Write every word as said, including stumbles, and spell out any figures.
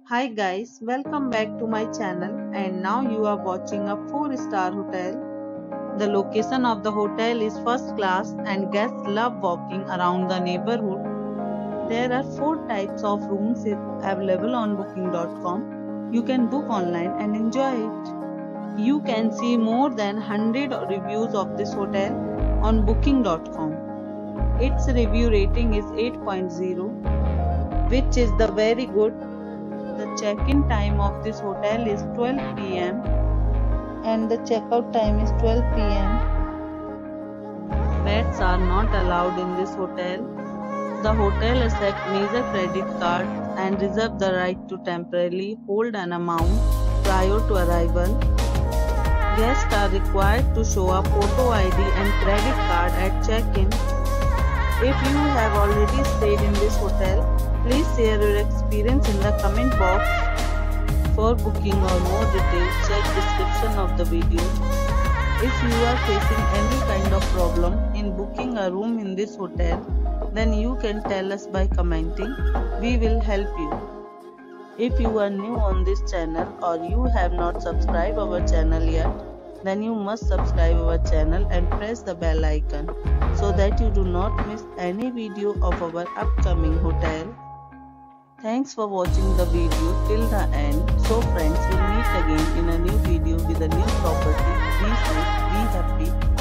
Hi guys, welcome back to my channel and now you are watching a four star hotel. The location of the hotel is first class and guests love walking around the neighborhood. There are four types of rooms available on booking dot com. You can book online and enjoy it. You can see more than one hundred reviews of this hotel on booking dot com. Its review rating is eight point zero, which is the very good. The check-in time of this hotel is twelve p m and the check-out time is twelve p m Pets are not allowed in this hotel. The hotel accepts major credit cards and reserves the right to temporarily hold an amount prior to arrival. Guests are required to show a photo I D and credit card at check-in. If you have already stayed in this hotel, please share your experience in the comment box. For booking or more details, check description of the video. If you are facing any kind of problem in booking a room in this hotel, then you can tell us by commenting. We will help you. If you are new on this channel or you have not subscribed our channel yet, then you must subscribe our channel and press the bell icon so that you do not miss any video of our upcoming hotel. Thanks for watching the video till the end. So friends, we'll meet again in a new video with a new property. Be safe, be happy.